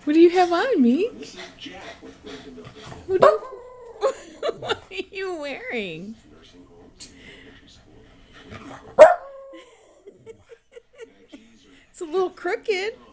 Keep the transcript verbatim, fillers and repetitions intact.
What do you have on, Meek? What, do, what are you wearing? It's a little crooked.